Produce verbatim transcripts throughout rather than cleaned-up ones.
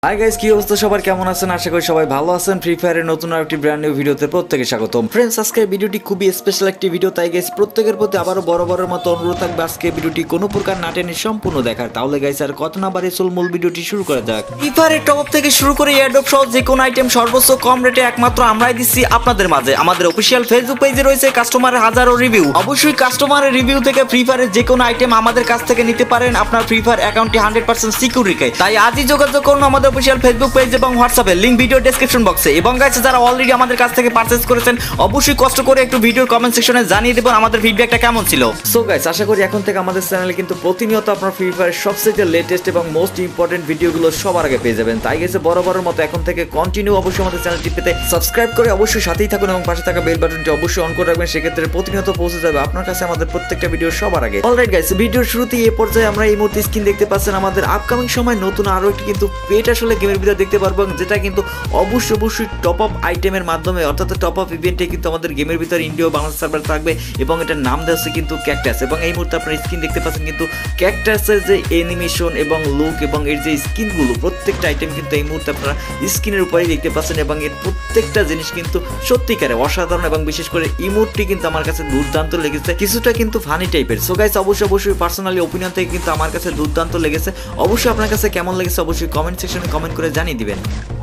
Hi guys, কি অবস্থা সবার, কেমন আছেন? আশা করি সবাই ভালো আছেন। ফ্রি ফায়ারের নতুন আরেকটি ব্র্যান্ড নিউ ভিডিওতে প্রত্যেকে স্বাগতম। ফ্রেন্ডস, আজকে ভিডিওটি খুবই স্পেশাল একটি ভিডিও, তাই গাইস প্রত্যেকের প্রতি আবারও বড় বড়ের মতো অনুরোধ থাকবে আজকে ভিডিওটি কোনো প্রকার না টেনে সম্পূর্ণ দেখার। তাহলে গাইস আর কত না বাড়ি চল মূল ভিডিওটি শুরু করা যাক। ফ্রি ফায়ারের টপ থেকে শুরু করে এয়ারড্রপ সহ যে কোনো আইটেম সর্বোচ্চ কম রেটে একমাত্র আমরাই দিচ্ছি আপনাদের মাঝে। আমাদের অফিসিয়াল ফেসবুক পেজে রয়েছে কাস্টমারের হাজারো রিভিউ। অবশ্যই কাস্টমারের রিভিউ থেকে ফ্রি ফায়ারের যে কোনো আইটেম আমাদের কাছ থেকে নিতে পারেন আপনার ফ্রি ফায়ার অ্যাকাউন্টটি হান্ড্রেড পার্সেন্ট সিকিউর রেখে। তাই আজই যোগাযোগ করুন আমাদের অফিসিয়াল ফেসবুক পেজ এবং হোয়াটসঅ্যাপে, লিংক ভিডিও ডেসক্রিপশন বক্সে। এবং গাইস যারা অলরেডি আমাদের কাছ থেকে পারচেজ করেছেন অবশ্যই কষ্ট করে একটু ভিডিওর কমেন্ট সেকশনে জানিয়ে দেবেন আমাদের ফিডব্যাকটা কেমন ছিল। সো গাইস, আশা করি এখন থেকে আমাদের চ্যানেলে কিন্তু প্রতিনিয়ত আপনার ফ্রি ফায়ার সবচেয়ে লেটেস্ট এবং মোস্ট ইম্পর্টেন্ট ভিডিওগুলো সবার আগে পেয়ে যাবেন। তাই গেছে বরাবরের মতো এখন থেকে কন্টিনিউ অবশ্যই আমাদের চ্যানেলটি পেতে সাবস্ক্রাইব করে অবশ্যই সাথেই থাকুন এবং পাশে থাকা বেল বাটনটি অবশ্যই অন করে রাখবেন। সেক্ষেত্রে প্রতিনিয়ত পৌঁছে যাবে আপনার কাছে আমাদের প্রত্যেকটা ভিডিও সবার আগে। অলরাইট গাইস, ভিডিওর শুরুতেই এই পর্যায়ে আমরা এই মুহূর্তে স্ক্রিন দেখতে পাচ্ছেন আমাদের আপকামিং সময় নতুন আরো একটি কিন্তু পেট আসলে গেমের ভিডিও দেখতে পারবো, যেটা কিন্তু অবশ্যই অবশ্যই টপ আপ আইটেমের মাধ্যমে, অর্থাৎ টপ আপ ইভেন্টে কিন্তু আমাদের গেমের ভিতরে ইন্ডিয়া বাংলাদেশ সার্ভার থাকবে এবং এটার নাম দেওয়া আছে কিন্তু ক্যাকটাস। এবং এই মুহূর্তে আপনার স্ক্রিন দেখতে পাচ্ছেন কিন্তু ক্যাকটাসের যে অ্যানিমেশন এবং লুক এবং এর যে স্কিনগুলো, প্রত্যেকটা আইটেম কিন্তু এই মুহূর্তে আপনারা স্ক্রিনের উপরেই দেখতে পাচ্ছেন এবং এর প্রত্যেকটা জিনিস কিন্তু সত্যিকারে অসাধারণ এবং বিশেষ করে ইমোটটি কিন্তু আমার কাছে দুর্দান্ত লেগেছে, কিছুটা কিন্তু ফানি টাইপের। সো গাইস, অবশ্যই অবশ্যই পার্সোনালি ওপিনিয়ন থেকে কিন্তু আমার কাছে দুর্দান্ত লেগেছে। অবশ্যই আপনার কাছে কেমন লেগেছে অবশ্যই কমেন্ট সেকশনে কমেন্ট করে জানিয়ে দিবেন।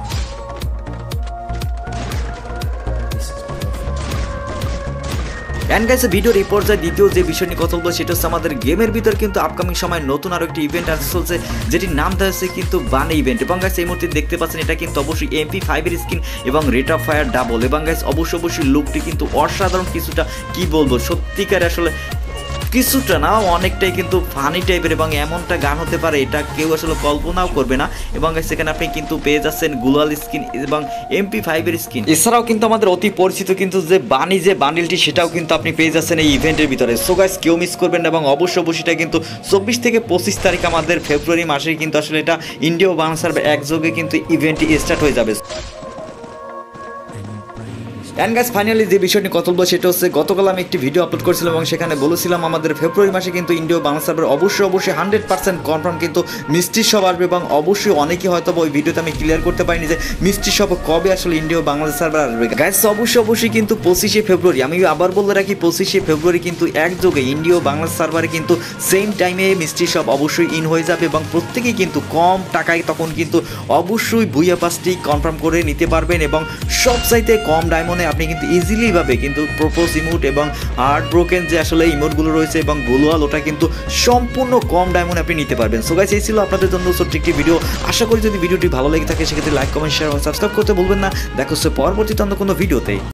এন্ড গাইস, ভিডিওর এই পর্যায়ে দ্বিতীয় যে বিষয় নিয়ে কথা বলবো সেটা হচ্ছে আমাদের গেমের ভিতর কিন্তু আপকামিং সময় নতুন আরো একটি ইভেন্ট আসতে চলছে, যেটির নাম দেওয়া হচ্ছে কিন্তু বানে ইভেন্ট। এবং গাইস এই মুহূর্তে দেখতে পাচ্ছেন এটা কিন্তু অবশ্যই এমপি ফাইভ এর স্কিন এবং রেট অফ ফায়ার ডাবল। এবং গাইস অবশ্যই অবশ্যই লুকটি কিন্তু অসাধারণ, কিছুটা কি বলবো সত্যিকার আসলে কিছুটা না অনেকটাই কিন্তু ফানি টাইপের এবং এমনটা গান হতে পারে এটা কেউ আসলে কল্পনাও করবে না। এবং সেখানে আপনি কিন্তু পেয়ে যাচ্ছেন গ্লোয়াল স্কিন এবং এমপি ফাইভ এর স্কিন। এছাড়াও কিন্তু আমাদের অতি পরিচিত কিন্তু যে বানি যে বান্ডিলটি সেটাও কিন্তু আপনি পেয়ে যাচ্ছেন এই ইভেন্টের ভিতরে। সো গাইস, কেউ মিস করবেন না এবং অবশ্যই অবশ্যই এটা কিন্তু চব্বিশ থেকে পঁচিশ তারিখ আমাদের ফেব্রুয়ারি মাসে কিন্তু আসলে এটা ইন্ডিয়া ও বাংলা সার্ভার একযোগে কিন্তু ইভেন্টটি স্টার্ট হয়ে যাবে। অ্যান্ড গাইস ফাইনালি যে বিষয়টি কথা বলবো সেটা হচ্ছে গতকাল আমি একটি ভিডিও আপলোড করেছিলাম এবং সেখানে বলেছিলাম আমাদের ফেব্রুয়ারি মাসে কিন্তু ইন্ডিয়া বাংলা সার্ভার অবশ্যই অবশ্যই হান্ড্রেড পার্সেন্ট কনফার্ম কিন্তু মিষ্টি শপ আসবে। এবং অবশ্যই অনেকেই হয়তো ওই ভিডিওতে আমি ক্লিয়ার করতে পারিনি যে মিষ্টি শপ কবে আসলে ইন্ডিয়া বাংলাদেশ সার্ভার আসবে। গাইস অবশ্যই অবশ্যই কিন্তু পঁচিশে ফেব্রুয়ারি, আমি আবার বলে রাখি পঁচিশে ফেব্রুয়ারি কিন্তু একযোগে ইন্ডিয়া বাংলাদেশ সার্ভারে কিন্তু সেম টাইমে মিষ্টি শপ অবশ্যই ইন হয়ে যাবে এবং প্রত্যেকেই কিন্তু কম টাকায় তখন কিন্তু অবশ্যই ভুইয়া পাসটি কনফার্ম করে নিতে পারবেন। এবং সব চাইতে কম ডায়মন্ডে আপনি কিন্তু ইজিলি ভাবে কিন্তু প্রপোজ ইমোট এবং হার্ট ব্রোকেন যে আসলে ইমোটগুলো রয়েছে এবং গ্লোয়াল, ওটা কিন্তু সম্পূর্ণ কম ডায়মন্ড আপনি নিতে পারবেন। সো গাইস, এই ছিল আপনাদের জন্য ছোট্ট একটি ভিডিও। আশা করি যদি ভিডিওটি ভালো লেগে থাকে সেক্ষেত্রে লাইক কমেন্ট শেয়ার ও সাবস্ক্রাইব করতে ভুলবেন না। দেখা হচ্ছে পরবর্তীতে অন্য কোনো ভিডিওতে।